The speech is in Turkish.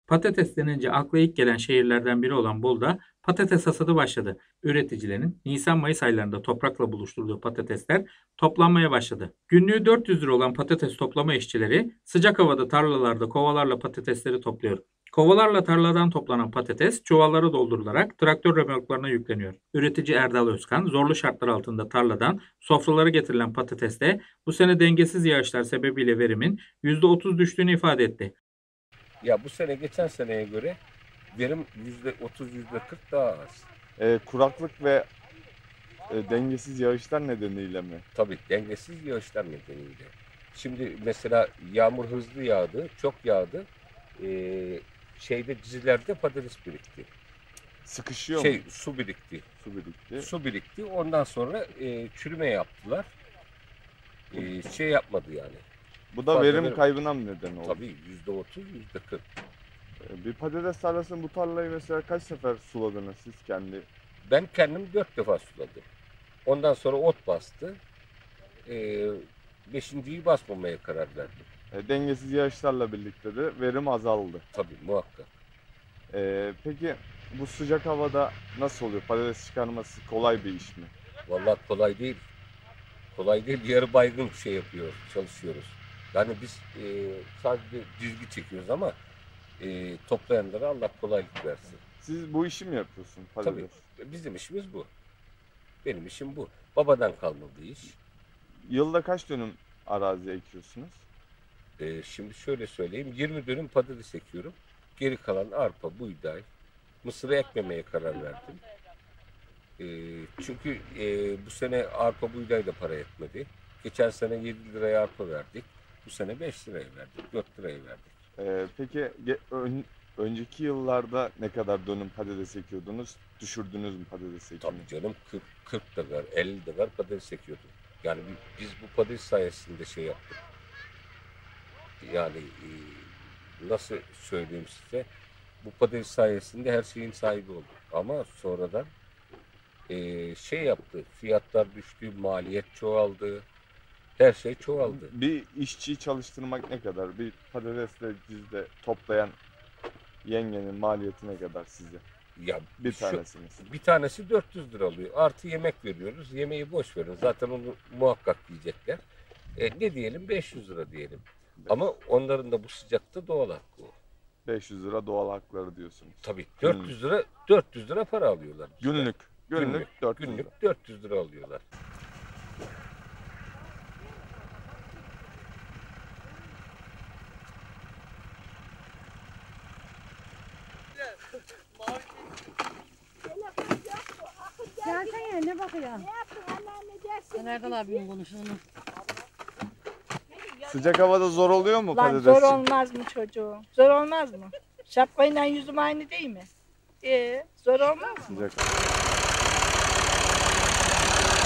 Patates denince akla ilk gelen şehirlerden biri olan Bolu'da patates hasadı başladı. Üreticilerin Nisan-Mayıs aylarında toprakla buluşturduğu patatesler toplanmaya başladı. Günlüğü 400 lira olan patates toplama işçileri sıcak havada tarlalarda kovalarla patatesleri topluyor. Kovalarla tarladan toplanan patates çuvallara doldurularak traktör remorklarına yükleniyor. Üretici Erdal Özkan, zorlu şartlar altında tarladan sofralara getirilen patateste bu sene dengesiz yağışlar sebebiyle verimin %30 düştüğünü ifade etti. Ya bu sene geçen seneye göre verim %30, %40 daha az. Kuraklık ve dengesiz yağışlar nedeniyle mi? Tabii dengesiz yağışlar nedeniyle. Şimdi mesela yağmur hızlı yağdı, çok yağdı. Dizilerde patates birikti. Sıkışıyor mu? Su birikti. Su birikti. Su birikti. Ondan sonra çürüme yaptılar. Yapmadı yani. Bu da Fazla verim kaybına mı neden oldu? Tabii %30, %40. Bir patates tarlasının bu tarlayı mesela kaç sefer suladınız siz kendi? Ben kendim 4 defa suladım. Ondan sonra ot bastı. Beşinciyi basmamaya karar verdim. Dengesiz yağışlarla birlikte de verim azaldı. Tabii muhakkak. Peki bu sıcak havada nasıl oluyor? Patates çıkarması kolay bir iş mi? Vallahi kolay değil. Kolay değil. Yarı baygın çalışıyoruz. Yani biz sadece dizgi çekiyoruz ama toplayanlara Allah kolaylık versin. Siz bu işi mi yapıyorsun patates? Tabii. Bizim işimiz bu. Benim işim bu. Babadan kalma bir iş. Yılda kaç dönüm arazi ekiyorsunuz? Şimdi şöyle söyleyeyim. 20 dönüm patates ekiyorum. Geri kalan arpa, buğday, mısırı ekmemeye karar verdim. Çünkü bu sene arpa buğday da para etmedi. Geçen sene 7 liraya arpa verdik. Bu sene 5 liraya verdik, 4 liraya verdik. Peki önceki yıllarda ne kadar dönüm patates ekiyordunuz? Düşürdünüz mü patates ekimi? Tabii canım 40 da var, 50 de var patates ekiyorduk. Yani biz bu patates sayesinde yaptık. Yani nasıl söyleyeyim size? Bu patates sayesinde her şeyin sahibi olduk. Ama sonradan yaptı. Fiyatlar düştü, maliyet çoğaldı. Her şey çoğaldı. Bir işçiyi çalıştırmak ne kadar? Bir patatesle cizde toplayan yengenin maliyeti ne kadar size? Ya Bir tanesi mesela. bir tanesi 400 lira alıyor. Artı yemek veriyoruz. Yemeği boş verin. Zaten onu muhakkak yiyecekler. Ne diyelim? 500 lira diyelim. Ama onların da bu sıcakta doğal hakkı o. 500 lira doğal hakları diyorsunuz. Tabii 400 lira para alıyorlar. Günlük 400 lira. Günlük 400 lira alıyorlar. Gelsene ne bakıyorsun? Ne yaptın anneanne dersin? Erdal abinin konuşunu. Sıcak havada zor oluyor mu Lan patates? zor olmaz mı çocuğum? Zor olmaz mı? Şapkayla yüzüm aynı değil mi? Zor olmaz mı? Sıcak.